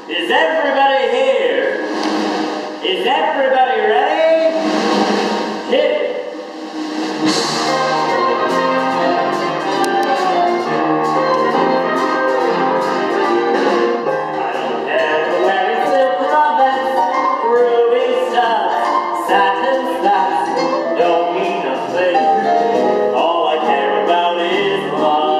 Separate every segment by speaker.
Speaker 1: Is everybody here? Is everybody ready? Hit it. I don't care for wearing silk rubbers, ruby studs, satin studs, don't mean a thing. All I care about is love.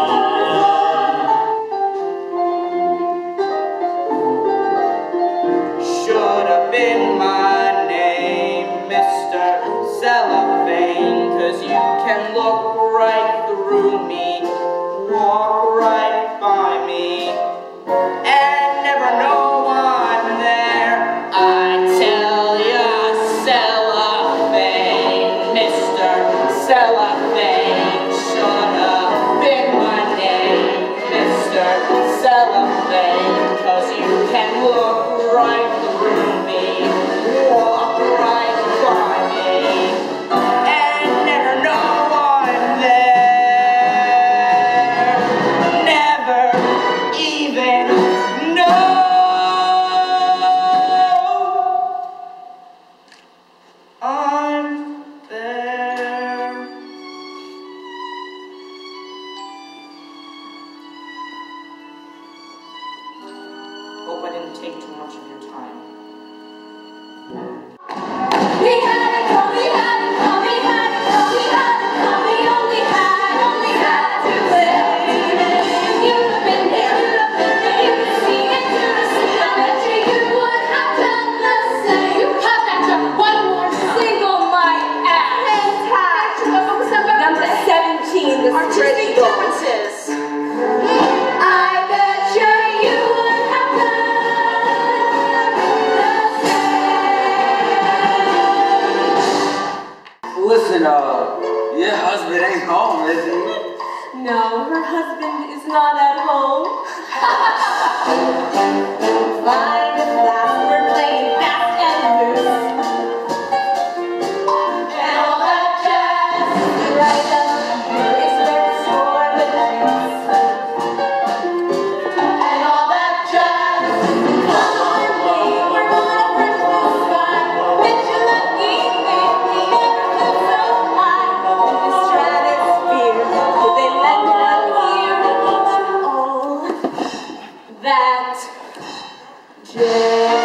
Speaker 2: Should have been my name, Mr. Cellophane, 'cause you can look right through me, walk right by me, and never know I'm there. I tell ya, Cellophane, Mr. Cellophane, should have been my name, Mr. Cellophane, 'cause you can look right through me, walk right by me, and never know I'm there. Never even know I'm there. Hope I didn't take too much of your time.
Speaker 3: We had it, we had it, we had it, we had it, we only had to wait. You'd have been there, you'd have seen it, I bet you would have done the same. You have that to one more single my ass. Number 17, the
Speaker 4: Artistic differences.
Speaker 3: I bet you would have done the same.
Speaker 5: Listen, your husband ain't home, is he?
Speaker 3: No, her husband is not at home. Fine at last, we're playing fast and loose. And all that jazz, right up, is where the score the dance. And all that jazz, come our way, we're on a bridge to the sky. Bet you lucky, baby, never flew so high. In the stratosphere, did they let one hear all that jazz?